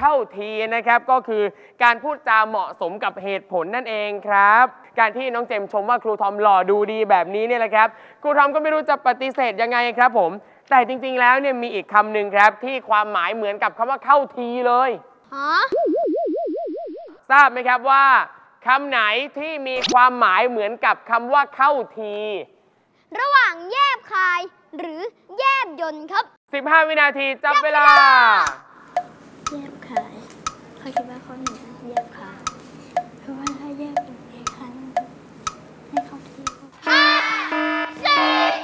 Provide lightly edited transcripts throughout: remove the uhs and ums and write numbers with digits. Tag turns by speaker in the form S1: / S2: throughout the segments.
S1: เข้าทีนะครับก็คือการพูดจาเหมาะสมกับเหตุผลนั่นเองครับการที่น้องเจมชมว่าครูทอมหล่อดูดีแบบนี้เนี่ยแหละครับครูทอมก็ไม่รู้จะปฏิเสธยังไงครับผมแต่จริงๆแล้วเนี่ยมีอีกคำหนึ่งครับที่ความหมายเหมือนกับคำว่าเข้าทีเลยทราบไหมครับว่าคำไหนที่มีความหมายเหมือนกับคำว่าเข้าที
S2: ระหว่างแยบคายหรือแยบยนต์ครับ
S1: 15 วินาทีจับเวลา
S3: แยบคายเขาคิดว่าข้อหนึ่งแยบคายเพราะว่าถ้าแยบยนต์คล้ายๆไม่เข้าที่
S2: 5 4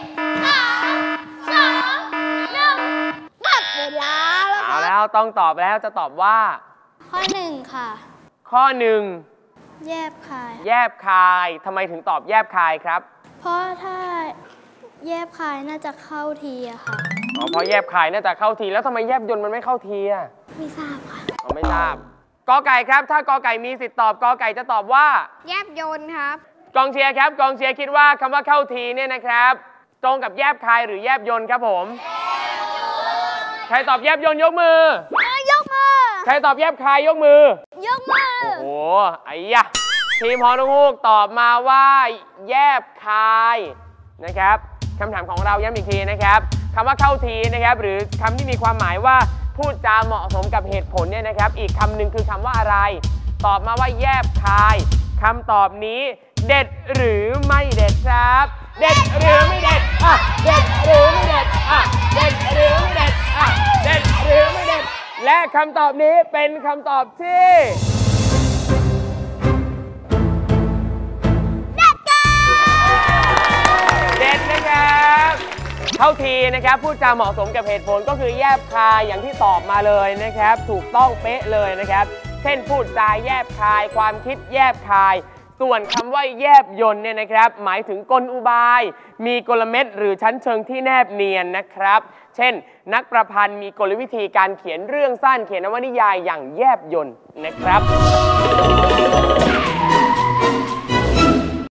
S2: 3 2 1หมดเวลาแล้ว
S1: เอาแล้วต้องตอบแล้วจะตอบว่า
S3: ข้อหนึ่งค่ะ
S1: ข้อหนึ่ง
S3: แยบคาย
S1: แยบคายทำไมถึงตอบแยบคายครับ
S3: เพราะถ้าแยบคายน่าจะเข้าทีอะค่ะ
S1: เพราะแยบคายน่าจะเข้าทีแล้วทำไมแยบยนต์มันไม่เข้าทีอะ
S3: ไม่ทราบค่ะ
S1: ไม่ทราบกอไก่ครับถ้ากอไก่มีสิทธิ์ตอบกอไก่จะตอบว่า
S2: แยบยนต์ครับ
S1: กองเชียร์ครับกองเชียร์คิดว่าคำว่าเข้าทีเนี่ยนะครับตรงกับแยบคายหรือแยบยนต์ครับผมใครตอบแยบยนต์ยกมื
S2: อยกมือ
S1: ใครตอบแยบคายยกมื
S2: อยกมือ
S1: โอ้โหไอ้ยะทีมฮอนฮูกตอบมาว่าแยบคายนะครับคำถามของเราย้ำอีกทีนะครับคำว่าเข้าทีนะครับหรือคำที่มีความหมายว่าพูดจาเหมาะสมกับเหตุผลเนี่ยนะครับอีกคำหนึ่งคือคำว่าอะไรตอบมาว่าแยบคายคำตอบนี้เด็ดหรือไม่เด็ดครับเด็ดหรือไม่เด็ดเด็ดหรือไม่เด็ดเด็ดหรือไม่เด็ดเด็ดหรือไม่เด็ดและคำตอบนี้เป็นคำตอบที่เด็ดนะครับเข้าทีนะครับพูดจาเหมาะสมกับเหตุผลก็คือแยบคายอย่างที่ตอบมาเลยนะครับถูกต้องเป๊ะเลยนะครับเช่นพูดจาแยบคายความคิดแยบคายส่วนคำว่าแยบยนต์เนี่ยนะครับหมายถึงกลอุบายมีกลเม็ดหรือชั้นเชิงที่แนบเนียนนะครับเช่นนักประพันธ์มีกลวิธีการเขียนเรื่องสั้นเขียนนวนิยายอย่างแยบยนต์นะครับ